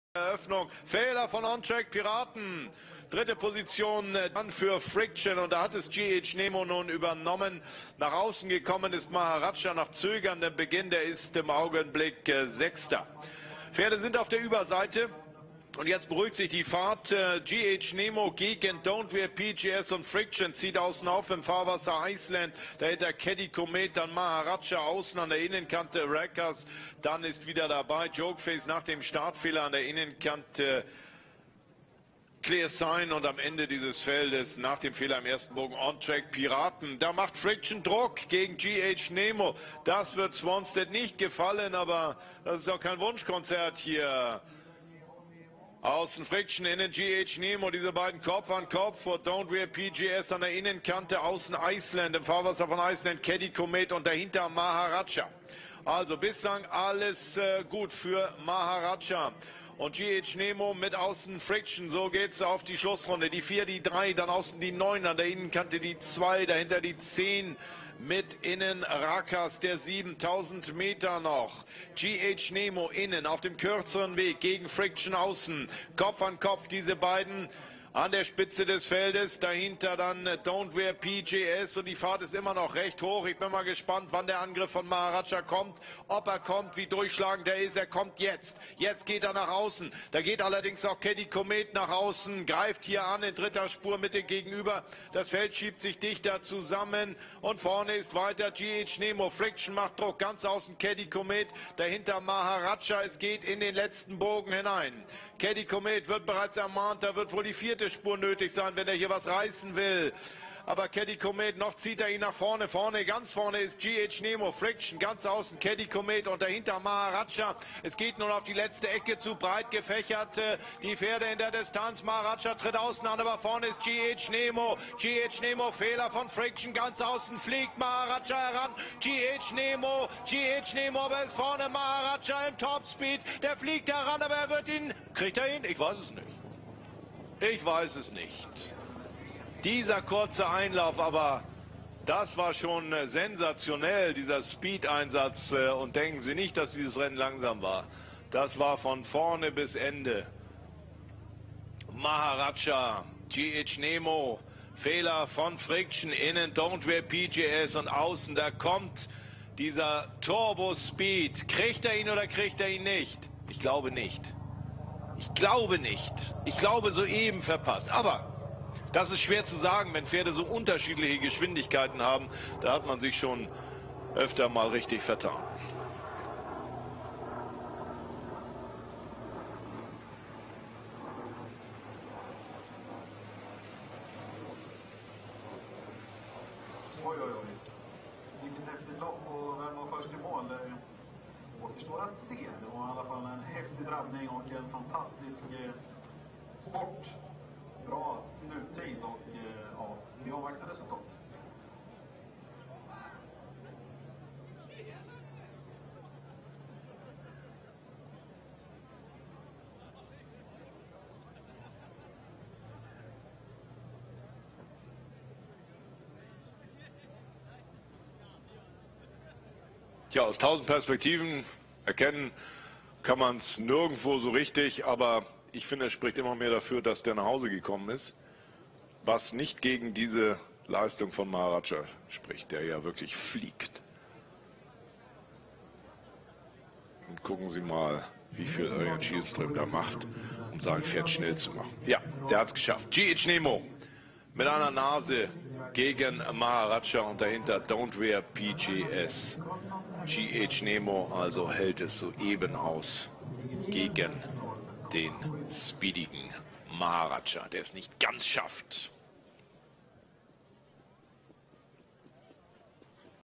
Eröffnung. Fehler von Track Piraten. Dritte Position dann für Friction und da hat es G.H.Nemo nun übernommen. Nach außen gekommen ist Maharajah nach zögerndem Beginn. Der ist im Augenblick Sechster. Pferde sind auf der Überseite. Und jetzt beruhigt sich die Fahrt. G.H.Nemo gegen Wear PJS und Friction zieht außen auf im Fahrwasser Iceland. Dahinter Caddy Comet, dann Maharajah außen an der Innenkante Rackers. Dann ist wieder dabei Jokeface nach dem Startfehler an der Innenkante Clear Sign und am Ende dieses Feldes nach dem Fehler im ersten Bogen Track Piraten. Da macht Friction Druck gegen G.H.Nemo. Das wird Swanstedt nicht gefallen, aber das ist auch kein Wunschkonzert hier. Außen Friction, innen G.H.Nemo, diese beiden Kopf an Kopf vor Wear PJS an der Innenkante, außen Iceland, im Fahrwasser von Iceland, Caddy Comet und dahinter Maharajah. Also bislang alles gut für Maharajah. Und G.H.Nemo mit außen Friction, so geht's auf die Schlussrunde. Die 4, die 3, dann außen die 9, an der Innenkante die 2, dahinter die 10. Mit innen Rakas, der 7000 Meter noch. G.H.Nemo innen auf dem kürzeren Weg gegen Friction außen. Kopf an Kopf diese beiden an der Spitze des Feldes. Dahinter dann Wear PJS und die Fahrt ist immer noch recht hoch. Ich bin mal gespannt, wann der Angriff von Maharajah kommt. Ob er kommt, wie durchschlagend er ist. Er kommt jetzt. Jetzt geht er nach außen. Da geht allerdings auch Caddy Comet nach außen. Greift hier an in dritter Spur Mitte gegenüber. Das Feld schiebt sich dichter zusammen. Und vorne ist weiter G.H.Nemo. Friction macht Druck. Ganz außen Caddy Comet. Dahinter Maharajah. Es geht in den letzten Bogen hinein. Caddy Comet wird bereits ermahnt. Da wird wohl die 4. Spur nötig sein, wenn er hier was reißen will. Aber Caddy Comet, noch zieht er ihn nach vorne. Ganz vorne ist G.H.Nemo. Friction, ganz außen Caddy Comet und dahinter Maharajah. Es geht nun auf die letzte Ecke zu, breit gefächert. Die Pferde in der Distanz. Maharajah tritt außen an, aber vorne ist G.H.Nemo. G.H.Nemo, Fehler von Friction, ganz außen fliegt Maharajah heran. G.H.Nemo, aber ist vorne Maharajah im Topspeed. Der fliegt heran, aber er wird ihn... Kriegt er ihn? Ich weiß es nicht. Ich weiß es nicht. Dieser kurze Einlauf, aber das war schon sensationell, dieser Speed-Einsatz. Und denken Sie nicht, dass dieses Rennen langsam war. Das war von vorne bis Ende. Maharajah, G.H.Nemo, Fehler von Friction, innen Wear PJS und außen, da kommt dieser Turbo-Speed. Kriegt er ihn oder kriegt er ihn nicht? Ich glaube nicht. Ich glaube nicht. Ich glaube soeben verpasst. Aber das ist schwer zu sagen, wenn Pferde so unterschiedliche Geschwindigkeiten haben. Da hat man sich schon öfter mal richtig vertan. Vilket häftigt lopp och vem var först i mål? Återstår att se. Det var i alla fall en häftig drabbning och en fantastisk sport. Bra sluttid och ja, vi avvaktar resultat. Tja, aus 1000 Perspektiven erkennen kann man es nirgendwo so richtig, aber ich finde, es spricht immer mehr dafür, dass der nach Hause gekommen ist, was nicht gegen diese Leistung von Maharajah spricht, der ja wirklich fliegt. Und gucken Sie mal, wie viel Örjan Kihlström da macht, um sein Pferd schnell zu machen. Ja, der hat es geschafft. G.H.Nemo mit einer Nase gegen Maharajah und dahinter Wear PJS. G.H.Nemo also hält es soeben aus gegen den speedigen Maharajah, der es nicht ganz schafft.